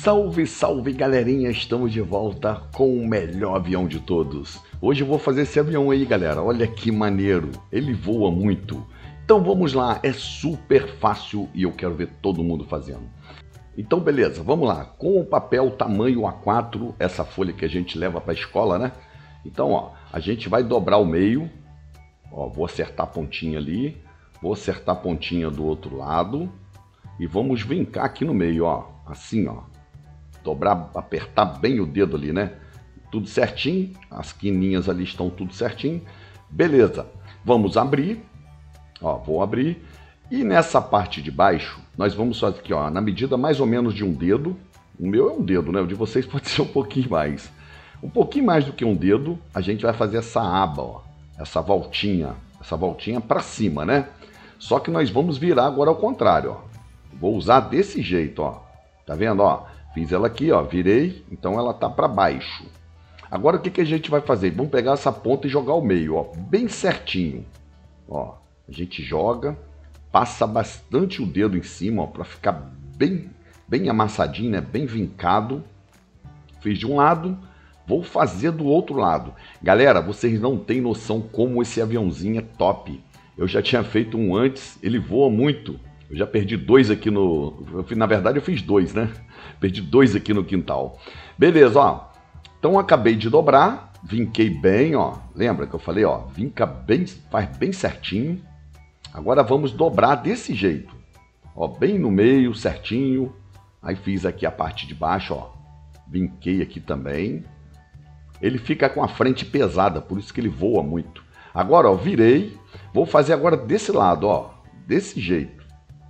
Salve, salve galerinha, estamos de volta com o melhor avião de todos. Hoje eu vou fazer esse avião aí, galera, olha que maneiro, ele voa muito. Então vamos lá, é super fácil e eu quero ver todo mundo fazendo. Então beleza, vamos lá, com o papel tamanho A4, essa folha que a gente leva para a escola, né? Então ó, a gente vai dobrar o meio, ó, vou acertar a pontinha ali, vou acertar a pontinha do outro lado e vamos vincar aqui no meio, ó, assim ó. Dobrar, apertar bem o dedo ali, né? Tudo certinho, as quininhas ali estão tudo certinho. Beleza, vamos abrir, ó, vou abrir. E nessa parte de baixo, nós vamos fazer aqui, ó, na medida mais ou menos de um dedo. O meu é um dedo, né? O de vocês pode ser um pouquinho mais. Um pouquinho mais do que um dedo, a gente vai fazer essa aba, ó, essa voltinha para cima, né? Só que nós vamos virar agora ao contrário, ó. Vou usar desse jeito, ó. Tá vendo, ó? Fiz ela aqui, ó, virei, então ela tá para baixo. Agora o que a gente vai fazer? Vamos pegar essa ponta e jogar ao meio, ó, bem certinho. Ó, a gente joga, passa bastante o dedo em cima, ó, para ficar bem amassadinho, né? Bem vincado. Fiz de um lado, vou fazer do outro lado. Galera, vocês não têm noção como esse aviãozinho é top. Eu já tinha feito um antes, ele voa muito. Eu já perdi dois aqui na verdade eu fiz dois, né? Perdi dois aqui no quintal. Beleza, ó. Então acabei de dobrar, vinquei bem, ó. Lembra que eu falei, ó, vinca bem, faz bem certinho. Agora vamos dobrar desse jeito. Ó, bem no meio, certinho. Aí fiz aqui a parte de baixo, ó. Vinquei aqui também. Ele fica com a frente pesada, por isso que ele voa muito. Agora, ó, virei. Vou fazer agora desse lado, ó. Desse jeito.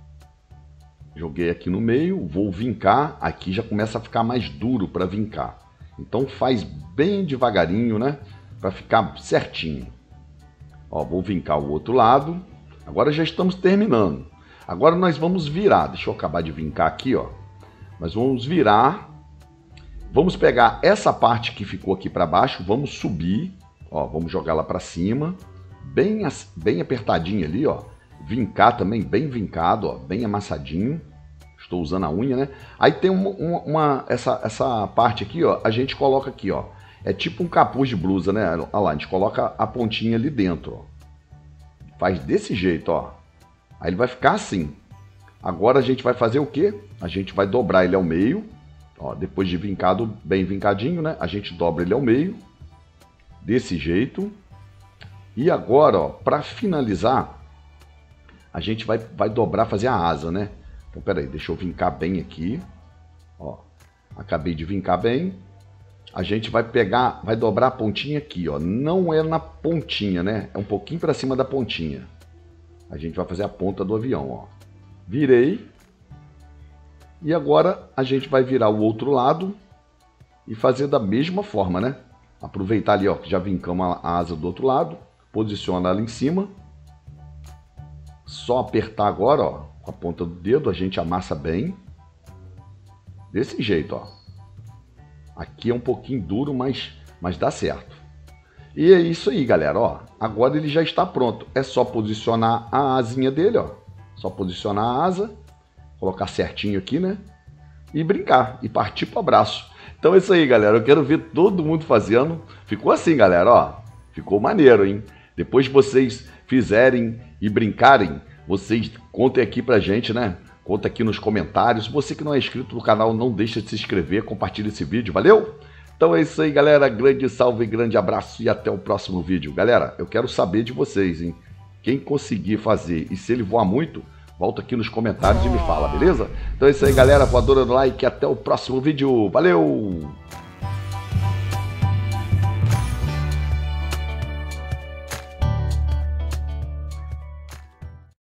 Joguei aqui no meio, vou vincar, aqui já começa a ficar mais duro para vincar. Então faz bem devagarinho, né? Para ficar certinho. Ó, vou vincar o outro lado. Agora já estamos terminando. Agora nós vamos virar, deixa eu acabar de vincar aqui, ó. Nós vamos virar. Vamos pegar essa parte que ficou aqui para baixo, vamos subir, ó, vamos jogar lá para cima, bem apertadinho ali, ó. Vincar também, bem vincado, ó, bem amassadinho. Estou usando a unha, né? Aí tem essa parte aqui, ó, a gente coloca aqui, ó. É tipo um capuz de blusa, né? Olha lá, a gente coloca a pontinha ali dentro, ó. Faz desse jeito, ó. Aí ele vai ficar assim. Agora a gente vai fazer o quê? A gente vai dobrar ele ao meio, ó. Depois de vincado, bem vincadinho, né? A gente dobra ele ao meio. Desse jeito. E agora, ó, para finalizar, a gente vai dobrar, fazer a asa, né? Então, peraí, deixa eu vincar bem aqui. Ó, acabei de vincar bem. A gente vai pegar, vai dobrar a pontinha aqui, ó. Não é na pontinha, né? É um pouquinho para cima da pontinha. A gente vai fazer a ponta do avião, ó. Virei. E agora a gente vai virar o outro lado e fazer da mesma forma, né? Aproveitar ali, ó, que já vincamos a asa do outro lado. Posiciona ela em cima. Só apertar agora, ó, com a ponta do dedo, a gente amassa bem. Desse jeito, ó. Aqui é um pouquinho duro, mas dá certo. E é isso aí, galera, ó. Agora ele já está pronto. É só posicionar a asinha dele, ó. Só posicionar a asa, colocar certinho aqui, né? E brincar, e partir pro abraço. Então é isso aí, galera. Eu quero ver todo mundo fazendo. Ficou assim, galera, ó. Ficou maneiro, hein? Depois que vocês fizerem e brincarem, vocês contem aqui pra gente, né? Conta aqui nos comentários. Você que não é inscrito no canal, não deixa de se inscrever, compartilha esse vídeo, valeu? Então é isso aí, galera. Grande salve, grande abraço e até o próximo vídeo. Galera, eu quero saber de vocês, hein? Quem conseguir fazer e se ele voar muito, volta aqui nos comentários e me fala, beleza? Então é isso aí, galera. Voadora no like e até o próximo vídeo. Valeu!